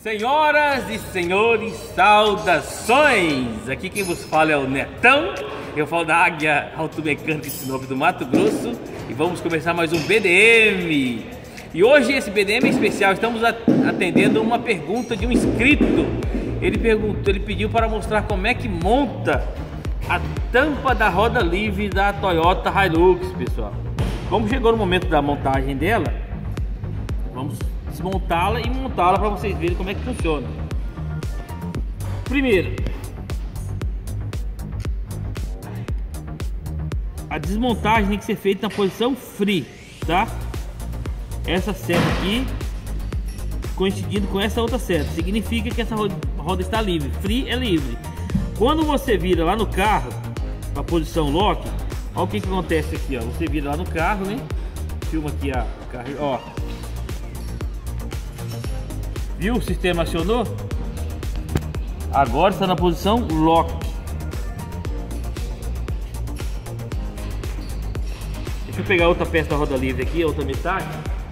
Senhoras e senhores, saudações! Aqui quem vos fala é o Netão. Eu falo da Águia Automecânica de Sinop do Mato Grosso. E vamos começar mais um BDM. E hoje esse BDM é especial. Estamos atendendo uma pergunta de um inscrito. Ele pediu para mostrar como é que monta a tampa da roda livre da Toyota Hilux, pessoal. Como chegou no momento da montagem dela, vamos desmontá-la e montá-la para vocês verem como é que funciona. Primeiro, a desmontagem tem que ser feita na posição free, tá? Essa seta aqui coincidindo com essa outra seta significa que essa roda está livre. Free é livre. Quando você vira lá no carro para a posição lock, olha o que acontece aqui, ó. Você vira lá no carro, né? Filma aqui a carro, ó. Viu? O sistema acionou. Agora está na posição lock. Deixa eu pegar outra peça da roda livre aqui, a outra metade.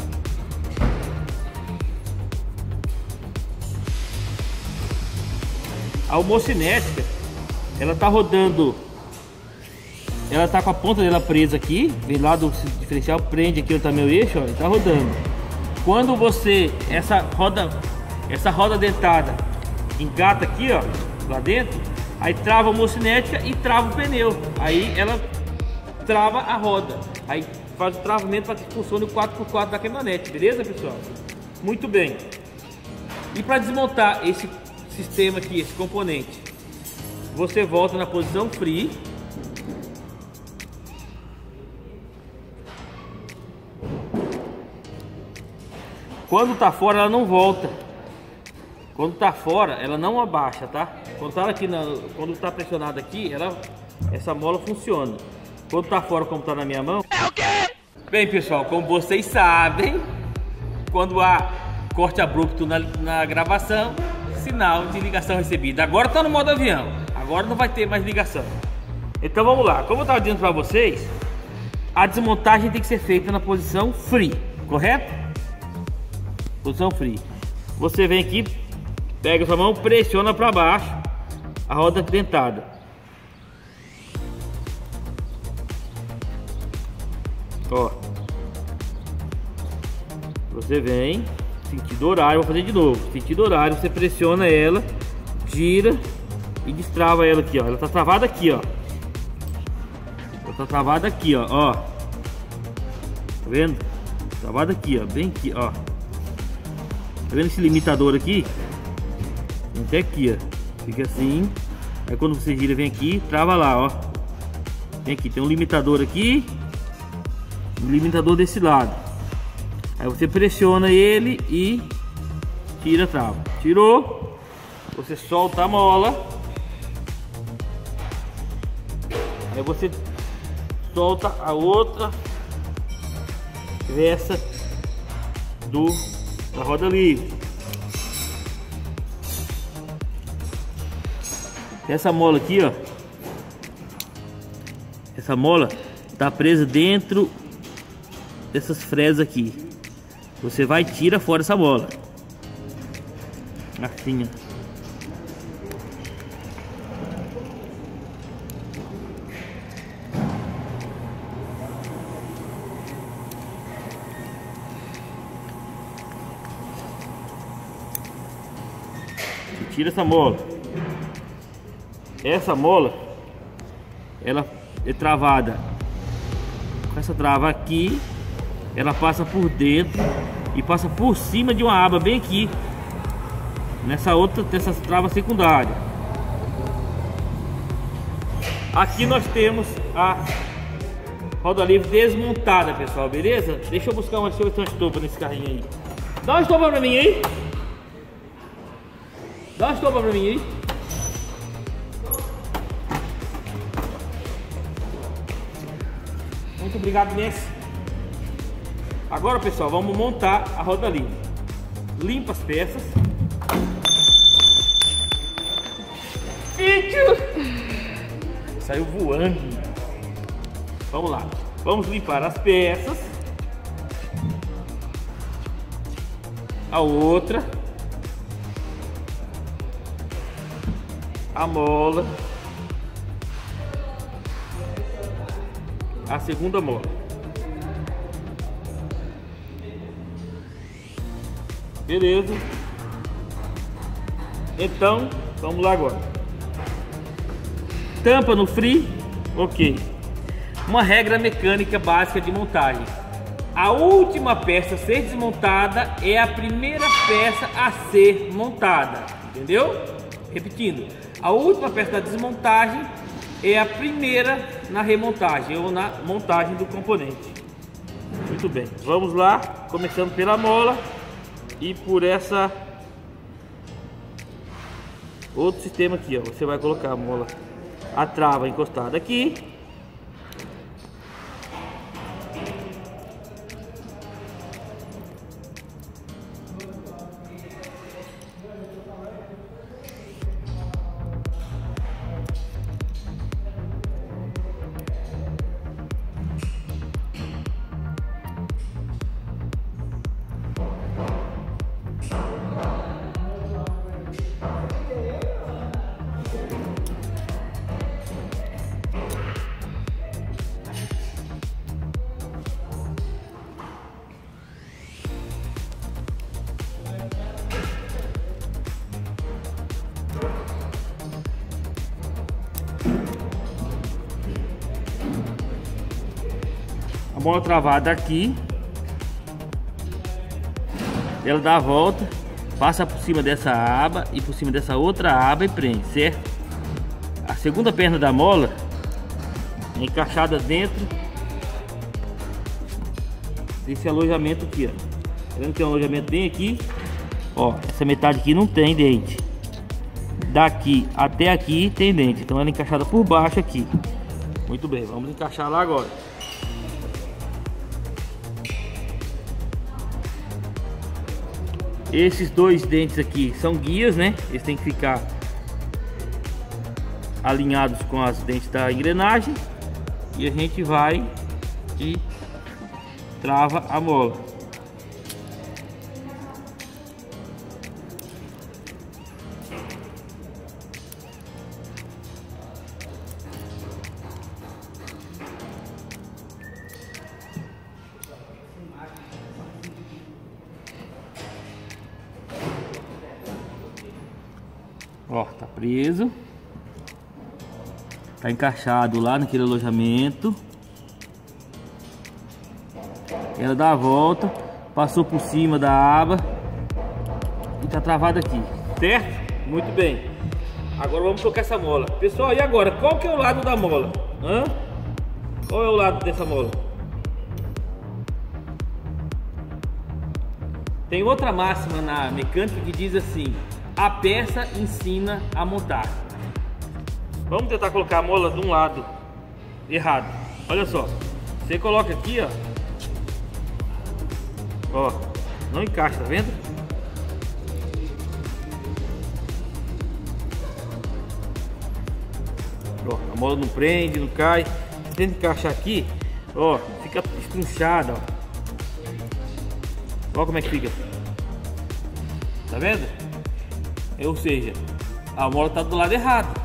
A homocinética, ela tá rodando. Ela tá com a ponta dela presa aqui. Vem lá do diferencial, prende aqui onde tá meu eixo, ó, e tá rodando. Quando você, essa roda dentada engata aqui, ó, lá dentro, aí trava a homocinética e trava o pneu. Aí ela trava a roda. Aí faz o travamento para que funcione o 4x4 da caminhonete, beleza, pessoal? Muito bem. E para desmontar esse sistema aqui, esse componente, você volta na posição free. Quando tá fora, ela não volta. Quando tá fora, ela não abaixa, tá? Quando tá aqui, quando tá pressionado aqui, essa mola funciona. Quando tá fora, como tá na minha mão, é o quê? Bem, pessoal, como vocês sabem, quando há corte abrupto na gravação, sinal de ligação recebida. Agora tá no modo avião. Agora não vai ter mais ligação. Então vamos lá. Como eu tava dizendo para vocês, a desmontagem tem que ser feita na posição free, correto? Posição free. Você vem aqui, pega sua mão, pressiona para baixo a roda dentada. Ó. Você vem sentido horário, vou fazer de novo. Sentido horário, você pressiona ela, gira e destrava ela aqui, ó. Ela tá travada aqui, ó. Ela tá travada aqui, ó. Tá vendo? Travada aqui, ó. Bem aqui, ó. Tá vendo esse limitador aqui? Até aqui, ó. Fica assim. Aí quando você gira, vem aqui, trava lá, ó. Vem aqui, tem um limitador aqui. Um limitador desse lado. Aí você pressiona ele e tira a trava. Tirou. Você solta a mola. Aí você solta a outra peça da roda livre. Essa mola aqui, ó. Essa mola tá presa dentro dessas fresas aqui. Você vai e tira fora essa mola. Assim, ó. Você tira essa mola. Essa mola, ela é travada com essa trava aqui. Ela passa por dentro e passa por cima de uma aba bem aqui, nessa outra dessas travas secundárias. Aqui nós temos a roda livre desmontada, pessoal, beleza? Deixa eu buscar uma estopa nesse carrinho aí. Dá uma estopa pra mim aí. Dá uma estopa pra mim aí. Muito obrigado, Messi. Agora, pessoal, vamos montar a roda livre. Limpa as peças. Saiu voando. Vamos lá. Vamos limpar as peças. a outra. a mola, a segunda mola. Beleza. Então, vamos lá agora. Tampa no free, ok. Uma regra mecânica básica de montagem: a última peça a ser desmontada é a primeira peça a ser montada, entendeu? Repetindo, a última peça da desmontagem é a primeira na remontagem ou na montagem do componente. Muito bem, vamos lá, começando pela mola e por essa outro sistema aqui, ó. Você vai colocar a mola, a trava encostada aqui. A mola travada aqui, ela dá a volta, passa por cima dessa aba e por cima dessa outra aba e prende, certo? A segunda perna da mola é encaixada dentro desse alojamento aqui, ó. Vendo que tem um alojamento bem aqui, ó. Essa metade aqui não tem dente, daqui até aqui tem dente, então ela é encaixada por baixo aqui. Muito bem, vamos encaixar lá agora. Esses dois dentes aqui são guias, né? Eles têm que ficar alinhados com as dentes da engrenagem. E a gente vai e trava a mola. Ó, tá preso, tá encaixado lá naquele alojamento. Ela dá a volta, passou por cima da aba e tá travado aqui, certo? Muito bem. Agora vamos trocar essa mola. Pessoal, e agora? Qual que é o lado da mola? Hã? Qual é o lado dessa mola? Tem outra máxima na mecânica que diz assim: a peça ensina a montar. Vamos tentar colocar a mola de um lado errado. Olha só, você coloca aqui, ó. Ó, não encaixa, tá vendo? Ó, a mola não prende, não cai. Você tenta encaixar aqui, ó, fica estrunchada, ó. Olha como é que fica. Tá vendo? Ou seja, a mola está do lado errado.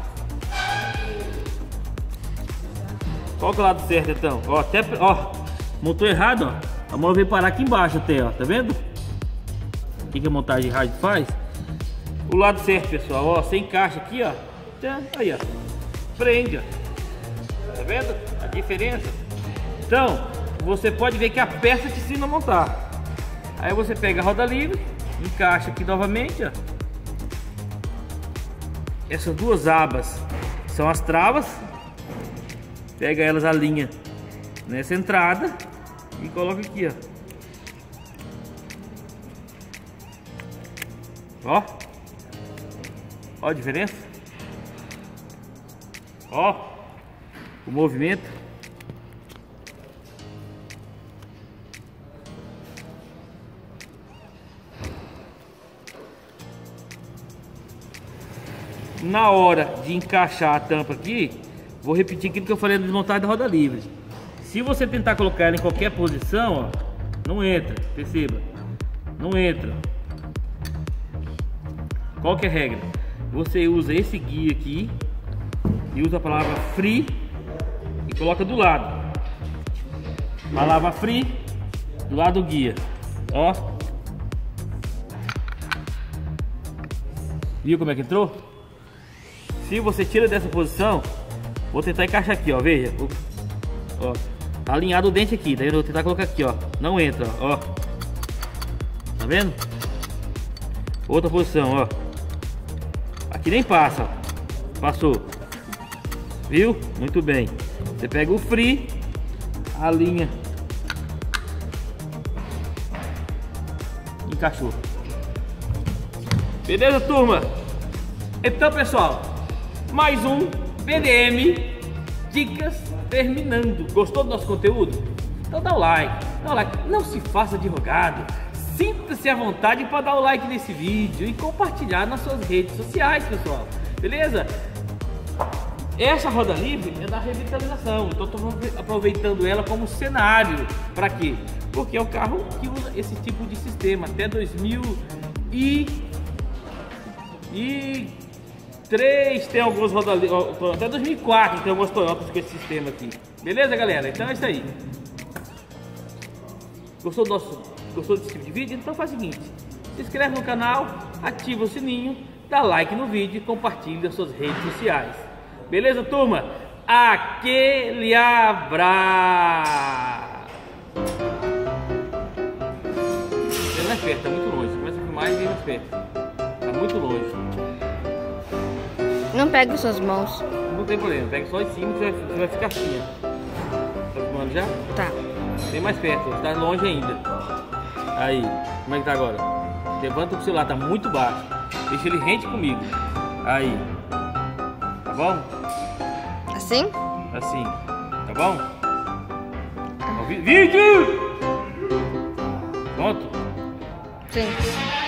Qual que é o lado certo então? Ó, até, ó, montou errado, ó. A mola veio parar aqui embaixo até, ó. Tá vendo? O que a montagem rádio faz? O lado certo, pessoal, ó. Você encaixa aqui, ó. Aí, ó. Prende, ó. Tá vendo a diferença? Então, você pode ver que a peça te ensina a montar. Aí você pega a roda livre, encaixa aqui novamente, ó. Essas duas abas são as travas. Pega elas, alinha nessa entrada e coloca aqui, ó. Ó. Ó a diferença. Ó o movimento. Na hora de encaixar a tampa aqui, vou repetir aquilo que eu falei na desmontagem da roda livre. Se você tentar colocar ela em qualquer posição, ó, não entra, perceba, não entra. Qual que é a regra? você usa esse guia aqui e usa a palavra free e coloca do lado. Palavra free do lado do guia. Ó. Viu como é que entrou? Se você tira dessa posição, vou tentar encaixar aqui, ó. Veja. Ó. Tá alinhado o dente aqui. Daí eu vou tentar colocar aqui, ó. Não entra, ó. Tá vendo? Outra posição, ó. Aqui nem passa, ó. Passou. Viu? Muito bem. Você pega o free, alinha. Encaixou. Beleza, turma? Então, pessoal, mais um BDM Dicas terminando. Gostou do nosso conteúdo? Então dá o like. Dá o like. Não se faça de rogado. Sinta-se à vontade para dar o like nesse vídeo e compartilhar nas suas redes sociais, pessoal. Beleza? Essa roda livre é da revitalização. Então estou aproveitando ela como cenário. Para quê? Porque é um carro que usa esse tipo de sistema até 2003 tem algumas rodas livres, até 2004 tem algumas Toyotas com esse sistema aqui. Beleza, galera? Então é isso aí. Gostou desse tipo de vídeo? Então faz o seguinte: se inscreve no canal, ativa o sininho, dá like no vídeo e compartilha nas suas redes sociais. Beleza, turma? Aquele abraço! Vem mais perto, tá muito longe. Começa a filmar e vem mais perto. Tá muito longe. Não pegue suas mãos. Não tem problema, pega só em cima que você vai ficar assim, ó. Tá filmando já? Tá. Vem mais perto, tá longe ainda. Aí, como é que tá agora? Levanta o celular, tá muito baixo. Deixa ele rente comigo. Aí. Tá bom? Assim? Assim. Tá bom? Vídeo! Pronto? Sim.